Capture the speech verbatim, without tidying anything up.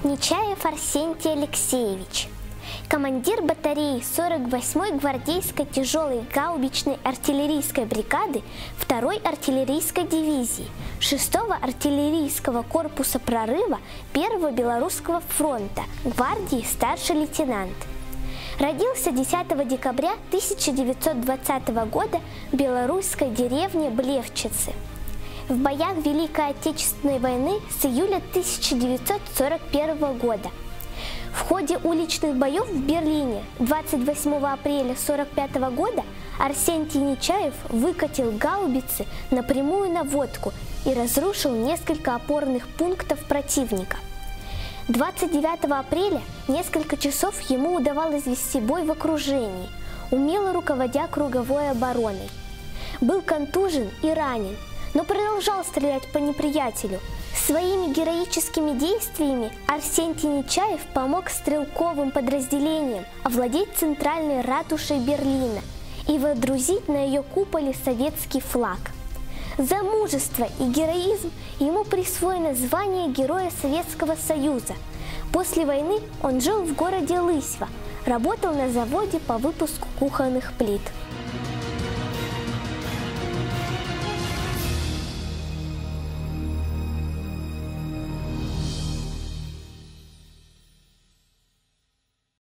Нечаев Арсентий Алексеевич, командир батареи сорок восьмой гвардейской тяжелой гаубичной артиллерийской бригады второй артиллерийской дивизии шестого артиллерийского корпуса прорыва первого Белорусского фронта гвардии старший лейтенант. Родился десятого декабря тысяча девятьсот двадцатого года в белорусской деревне Блевчицы. В боях Великой Отечественной войны с июля тысяча девятьсот сорок первого года. В ходе уличных боев в Берлине двадцать восьмого апреля сорок пятого года Арсентий Нечаев выкатил гаубицы на прямую наводку и разрушил несколько опорных пунктов противника. двадцать девятого апреля несколько часов ему удавалось вести бой в окружении, умело руководя круговой обороной. Был контужен и ранен, но продолжал стрелять по неприятелю. Своими героическими действиями Арсентий Нечаев помог стрелковым подразделениям овладеть центральной ратушей Берлина и водрузить на ее куполе советский флаг. За мужество и героизм ему присвоено звание Героя Советского Союза. После войны он жил в городе Лысьва, работал на заводе по выпуску кухонных плит.